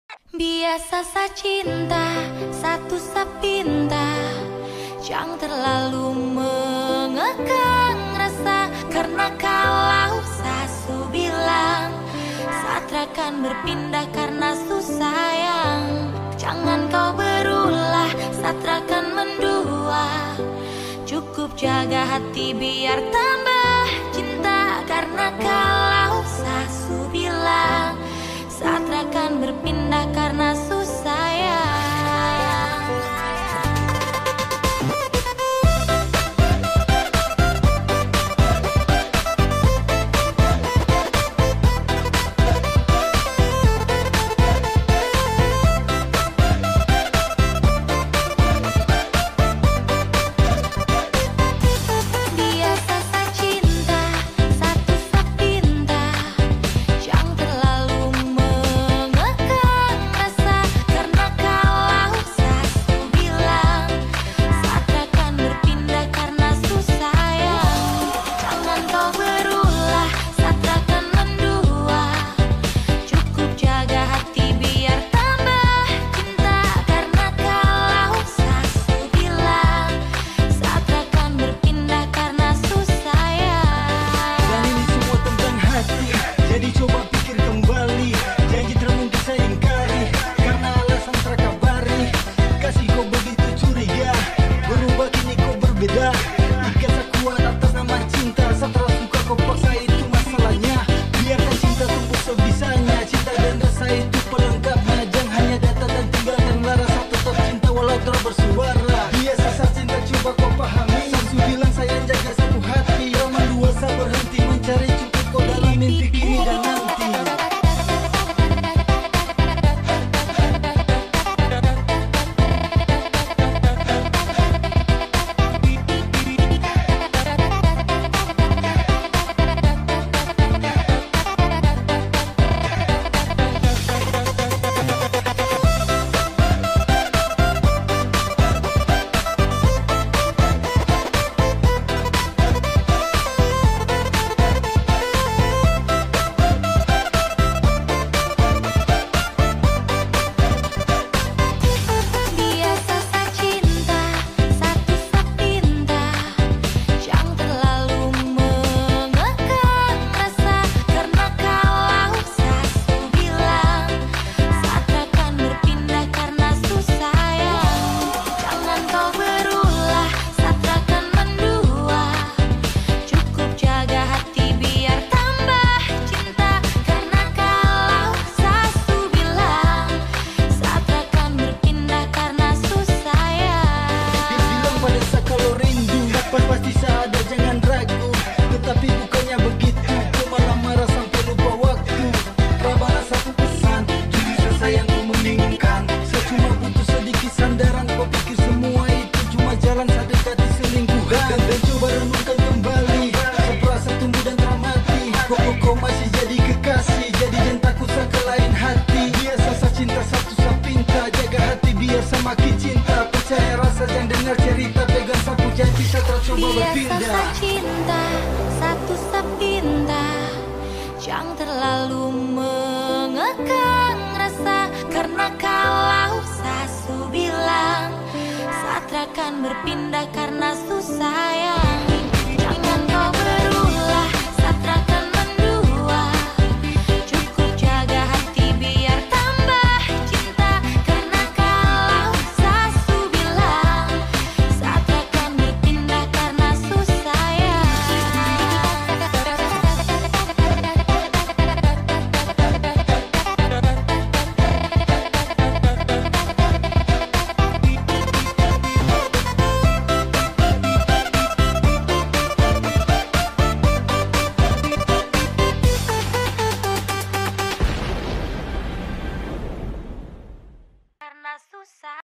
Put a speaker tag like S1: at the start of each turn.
S1: Biasa sa cinta, satu sa pinta. Jangan terlalu mengekang rasa, karena kalau sasu bilang Satra akan berpindah karena susayang. Jangan kau berulah, Satra akan mendua. Cukup jaga hati biar tambah cinta, karena kalau sasu bilang Satra akan berpindah karena susayang. Biasa sa cinta, satu sa pinta. Jangan terlalu mengekang rasa, karena kalau sasu bilang Satra akan berpindah karena